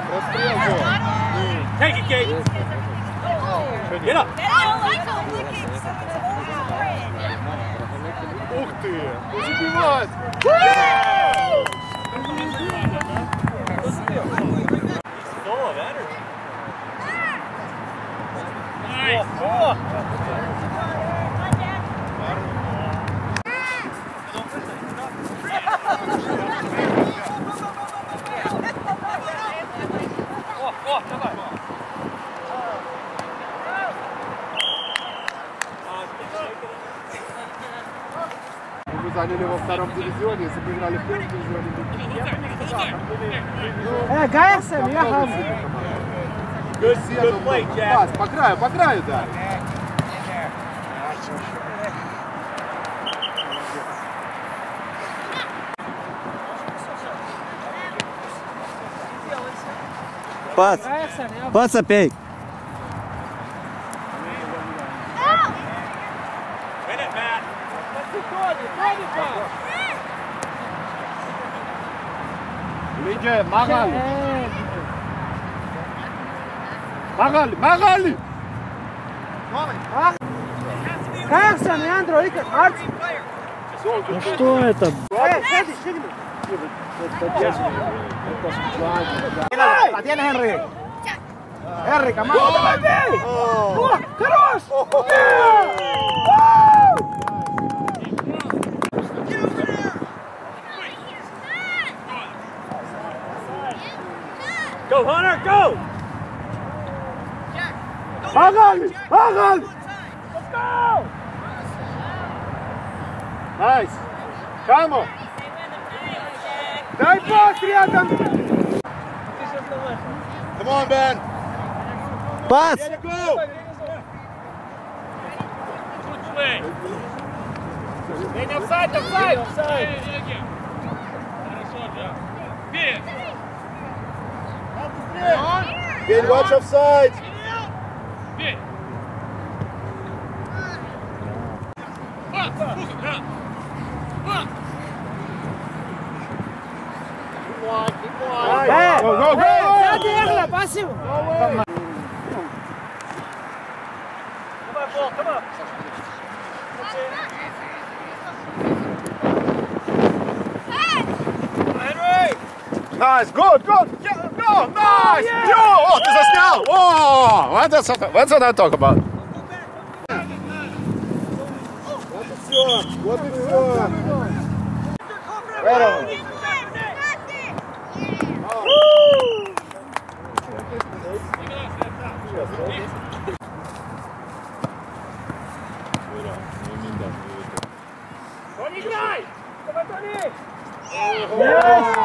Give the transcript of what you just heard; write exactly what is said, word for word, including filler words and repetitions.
Take it, Kate. Get up. Ух ты! Забивает! Full of energy. Nice. Мы заняли во втором дивизионе, если бы играли в первом дивизионе. Э, Гайсен, я хам. Good, good play, Jack. Пас, по краю, по краю, да. Пас! Пас опять! Win it, Matt. Лидия, Магали! Магали, Магали! Гайсен, Андро, Ика, Марц. Ну что это? Э, сядь, сядь. La tiene Henry. Henry, come on. Oh, хорош! Go, Hunter, go! Магали! Магали! Найс! Камо! Дай пас рядом! Come on, Ben! Пас! Let it go! Hey, offside, offside, offside. Хорошо, да. Бей! Ben, watch offside! Бей! Э, Go, go, go! сядь, Эрла, пассив. Come on. Henry! Nice, good, good! Yeah, go, nice! yeah! Yo! О, ты заснял! О! Вот that's, that's what I talk about. Вот и все, вот и все. Тони, играй! Давай, Тони! Yes!